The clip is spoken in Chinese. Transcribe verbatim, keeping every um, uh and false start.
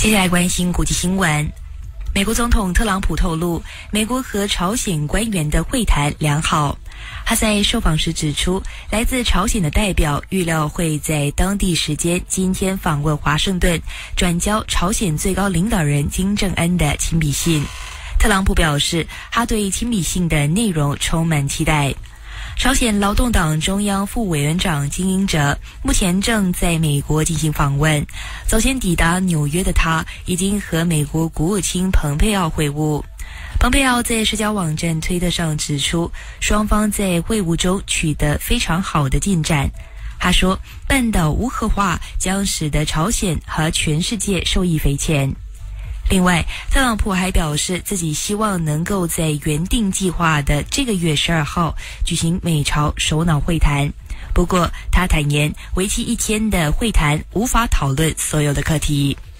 接下来关心国际新闻。美国总统特朗普透露，美国和朝鲜官员的会谈良好。他在受访时指出，来自朝鲜的代表预料会在当地时间今天访问华盛顿，转交朝鲜最高领导人金正恩的亲笔信。特朗普表示，他对亲笔信的内容充满期待。朝鲜劳动党中央副委员长金英哲目前正在美国进行访问，早前抵达纽约的他已经和美国国务卿蓬佩奥会晤。蓬佩奥在社交网站推特上指出，双方在会晤中取得非常好的进展。他说，半岛无核化将使得朝鲜和全世界受益匪浅。另外，特朗普还表示自己希望能够在原定计划的这个月十二号举行美朝首脑会谈。不过，他坦言为期一天的会谈无法讨论所有的课题。